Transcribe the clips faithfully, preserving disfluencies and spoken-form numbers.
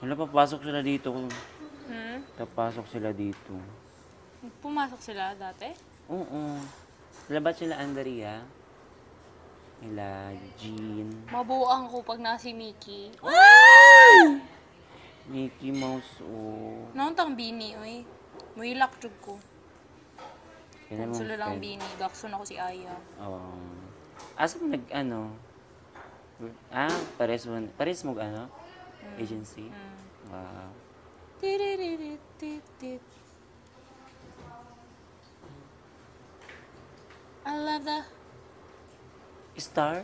Wala, papasok sila dito. Hmm? Papasok sila dito. Pumasok sila dati? Oo. Sila ba sila Andrea? Nila Jean. Mabuang ko pag na si Mickey. Mickey Mouse, oh. Nauntang bini, oy. Muilak jud ko. Yan ang Sila lang friend. bini. Gakson ako si Aya. Oo. Asa mo nag, ano? Ah, pares mo, pares mo, ano? Agency? Mm. Wow. Tiririrititit. I love the... Star?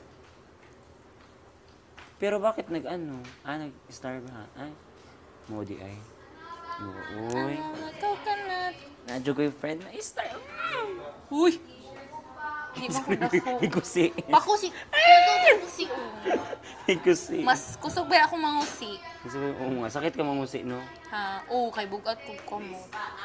Pero bakit nag-ano? Ah, nag-star ba? Ay, Modi ay. Uy. I love the coconut. Nadyo ko yung friend na star. Uy! Di ba ko dako? Hikusi. Pakusi. Pakusi. Hikusi. Mas kusog ba ako mangusi? Kasi, oo nga, sakit ka mamusi, no? Ha, oo, kay bugat ko kamo.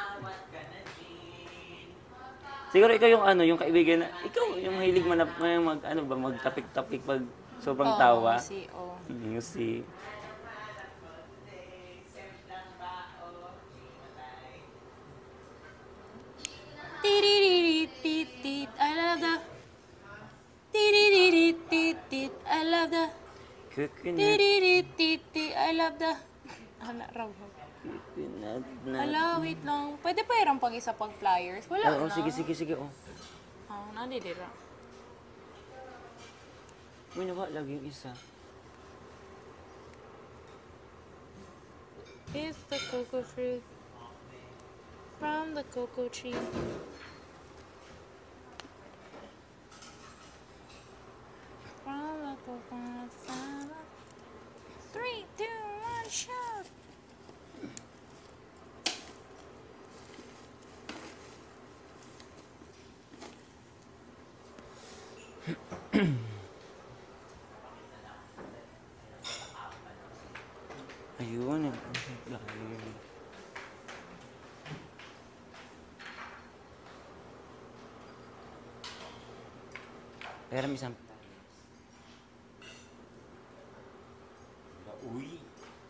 Siguro ikaw yung ano, yung kaibigan na, ikaw yung hilig man may mag, ano ba, magtapik-tapik pag sobrang Oo, tawa. si, oo. Yung si... Tirirititit. I love the... Tirirititit. I love the... Coconut, Tirirititit. I love the... Ano raw? coconut na... Hala, wait lang. Pwede pa irang pag isa pag flyers? Wala Oo, na. sige, sige, sige, oh. Oh, nadidira. May nawa lagi yung isa. It's the cocoa fruit from the cocoa tree. From the coconut salad. Three, two, one, shout! Ayun, eh. Lalim. Pero may isang... Uy!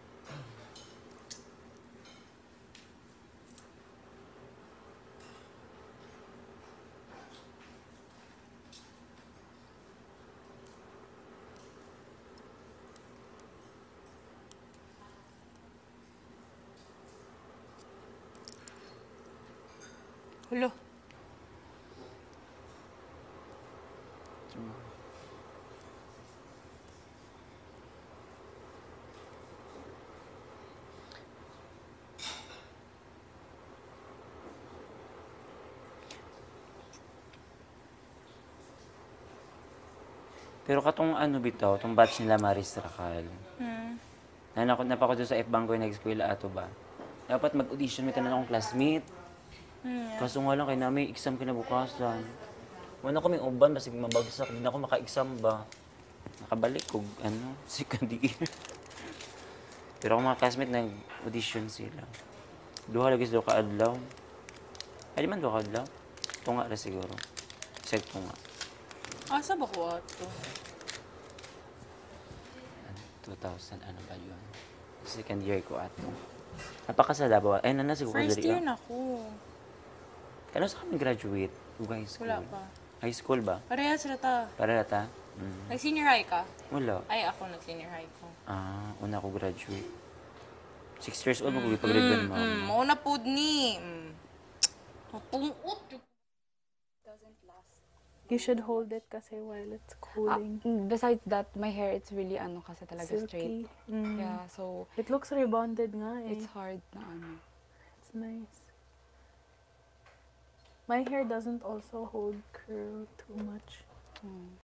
Hulo. Pero katong ano bitaw, tong batch nila Maris Racal. Hmm. Nanako na pa ko doon sa F Bangko na nag-school ato ba. Dapat mag-audition may tanan akong classmate. Hmm. Kaso nga lang kay nami exam kinabukasan. Wala ko may uban basig mabagsak, di na ako maka-exam ba. Nakabalik ko ano, second year. Pero ang mga classmate nag-audition sila. Duha lagi sila ka-adlaw. Ay, di man duha ka-adlaw. Tunga na siguro. Isag tunga. Asa ba ko ato? two thousand, ano ba yun? Second year ko ato. Napakasala ba? Ay, nana siguro First dali year ka. na ko. Kano sa kami graduate? Ug high school? Wala pa. High school ba? Parehas na ta. Para ta? Mm. Nag-senior high ka? Wala. Ay, ako nag-senior high ko. Ah, una ko graduate. Six years old, mag-grade one mo. Mm, mauna po ni. Mm. Mapungot. You should hold it kasi while it's cooling. Ah, besides that, my hair, it's really ano kasi talaga straight. Silky. Mm. Yeah, so It looks rebonded nga eh. it's hard na ano. It's nice. My hair doesn't also hold curl too much. Hmm.